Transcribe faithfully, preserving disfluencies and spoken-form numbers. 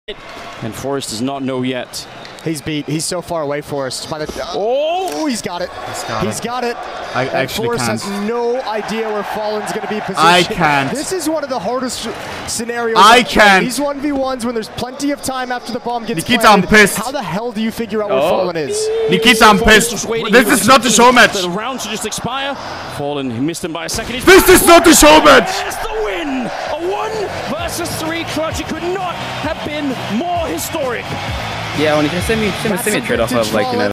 And Forrest does not know yet. He's beat. He's so far away, Forrest. By the, uh, oh, he's got it. He's got he's it. got it. I and actually Forrest can't. has no idea where Fallen's going to be positioned. I can't. This is one of the hardest scenarios. I can't. These one v ones when there's plenty of time after the bomb gets Nikita, planted. I'm pissed. How the hell do you figure out where Oh. Fallen is? Nikita, I'm pissed. This is not the show match. The round should just expire. Fallen, he missed him by a second. He's This is not the show match. There's the win. A one versus three clutch. It could not have been more historic. Yeah, when you can send me send me, send me a trade off of like you know.